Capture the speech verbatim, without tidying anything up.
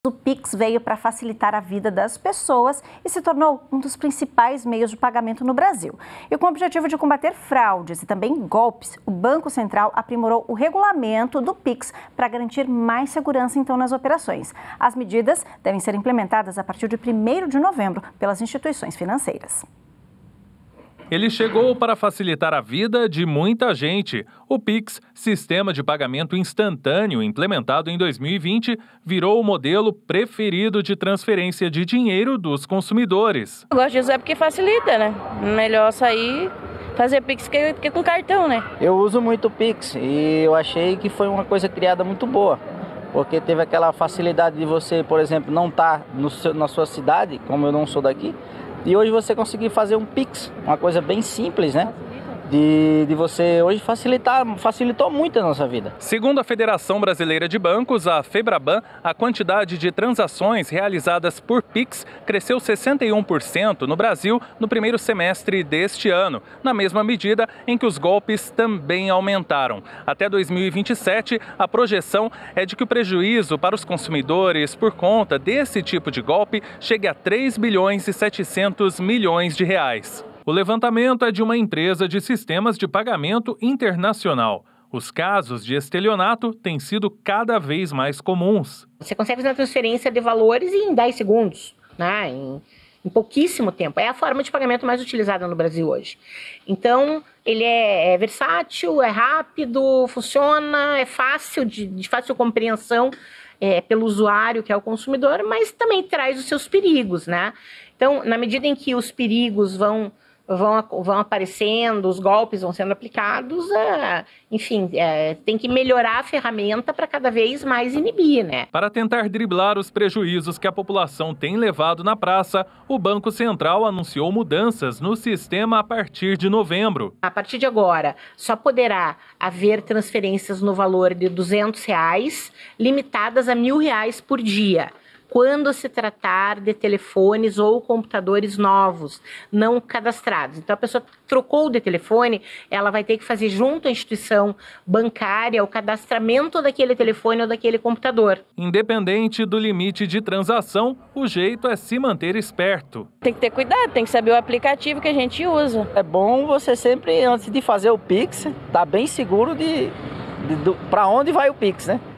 o Pix veio para facilitar a vida das pessoas e se tornou um dos principais meios de pagamento no Brasil. E com o objetivo de combater fraudes e também golpes, o Banco Central aprimorou o regulamento do Pix para garantir mais segurança, então, nas operações. As medidas devem ser implementadas a partir de primeiro de novembro pelas instituições financeiras. Ele chegou para facilitar a vida de muita gente. O Pix, sistema de pagamento instantâneo implementado em dois mil e vinte, virou o modelo preferido de transferência de dinheiro dos consumidores. Eu gosto de usar porque facilita, né? Melhor sair, fazer Pix que, que com cartão, né? Eu uso muito o Pix e eu achei que foi uma coisa criada muito boa. Porque teve aquela facilidade de você, por exemplo, não estar tá na sua cidade, como eu não sou daqui, e hoje você conseguir fazer um Pix, uma coisa bem simples, né? De, de você hoje facilitar, facilitou muito a nossa vida. Segundo a Federação Brasileira de Bancos, a FEBRABAN, a quantidade de transações realizadas por Pix cresceu sessenta e um por cento no Brasil no primeiro semestre deste ano, na mesma medida em que os golpes também aumentaram. Até dois mil e vinte e sete, a projeção é de que o prejuízo para os consumidores por conta desse tipo de golpe chegue a três bilhões e setecentos milhões de reais. O levantamento é de uma empresa de sistemas de pagamento internacional. Os casos de estelionato têm sido cada vez mais comuns. Você consegue fazer uma transferência de valores em dez segundos, né? em, em pouquíssimo tempo. É a forma de pagamento mais utilizada no Brasil hoje. Então, ele é, é versátil, é rápido, funciona, é fácil, de, de fácil compreensão é, pelo usuário, que é o consumidor, mas também traz os seus perigos, né? Então, na medida em que os perigos vão... Vão, vão aparecendo, os golpes vão sendo aplicados, é, enfim, é, tem que melhorar a ferramenta para cada vez mais inibir, né? Para tentar driblar os prejuízos que a população tem levado na praça, o Banco Central anunciou mudanças no sistema a partir de novembro. A partir de agora, só poderá haver transferências no valor de duzentos reais, limitadas a mil reais por dia, quando se tratar de telefones ou computadores novos, não cadastrados. Então, a pessoa trocou de telefone, ela vai ter que fazer junto à instituição bancária o cadastramento daquele telefone ou daquele computador. Independente do limite de transação, o jeito é se manter esperto. Tem que ter cuidado, tem que saber o aplicativo que a gente usa. É bom você sempre, antes de fazer o Pix, estar bem seguro de, de, de para onde vai o Pix, né?